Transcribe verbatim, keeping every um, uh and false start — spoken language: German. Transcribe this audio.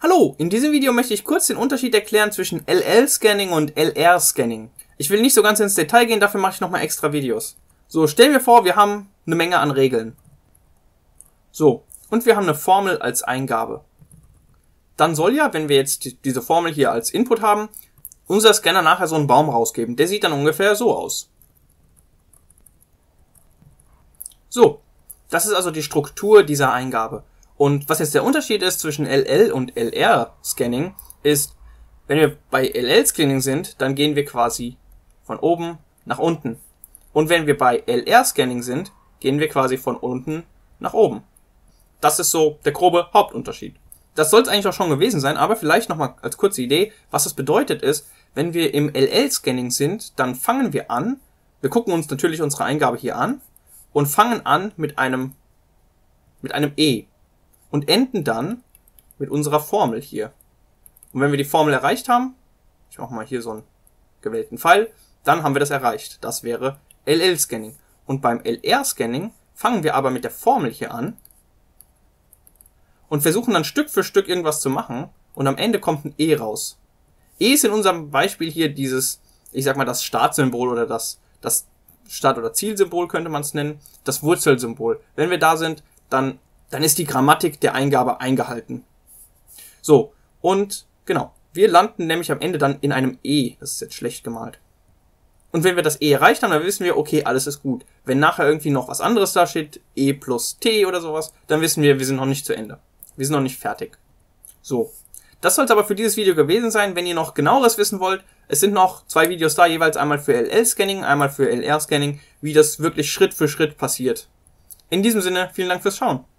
Hallo, in diesem Video möchte ich kurz den Unterschied erklären zwischen L L-Scanning und L R-Scanning. Ich will nicht so ganz ins Detail gehen, dafür mache ich nochmal extra Videos. So, stellen wir vor, wir haben eine Menge an Regeln. So, und wir haben eine Formel als Eingabe. Dann soll ja, wenn wir jetzt diese Formel hier als Input haben, unser Scanner nachher so einen Baum rausgeben. Der sieht dann ungefähr so aus. So, das ist also die Struktur dieser Eingabe. Und was jetzt der Unterschied ist zwischen L L und L R-Scanning, ist, wenn wir bei L L-Scanning sind, dann gehen wir quasi von oben nach unten. Und wenn wir bei L R-Scanning sind, gehen wir quasi von unten nach oben. Das ist so der grobe Hauptunterschied. Das soll es eigentlich auch schon gewesen sein, aber vielleicht nochmal als kurze Idee, was das bedeutet ist, wenn wir im L L-Scanning sind, dann fangen wir an, wir gucken uns natürlich unsere Eingabe hier an und fangen an mit einem, mit einem E. Und enden dann mit unserer Formel hier. Und wenn wir die Formel erreicht haben, ich mache mal hier so einen gewählten Pfeil, dann haben wir das erreicht. Das wäre L L-Scanning. Und beim L R-Scanning fangen wir aber mit der Formel hier an und versuchen dann Stück für Stück irgendwas zu machen und am Ende kommt ein E raus. E ist in unserem Beispiel hier dieses, ich sag mal, das Startsymbol oder das, das Start- oder Zielsymbol könnte man es nennen, das Wurzelsymbol. Wenn wir da sind, dann dann ist die Grammatik der Eingabe eingehalten. So, und genau, wir landen nämlich am Ende dann in einem E. Das ist jetzt schlecht gemalt. Und wenn wir das E erreicht haben, dann wissen wir, okay, alles ist gut. Wenn nachher irgendwie noch was anderes da steht, E plus T oder sowas, dann wissen wir, wir sind noch nicht zu Ende. Wir sind noch nicht fertig. So, das soll es aber für dieses Video gewesen sein. Wenn ihr noch genaueres wissen wollt, es sind noch zwei Videos da, jeweils einmal für L L-Scanning, einmal für L R-Scanning, wie das wirklich Schritt für Schritt passiert. In diesem Sinne, vielen Dank fürs Schauen.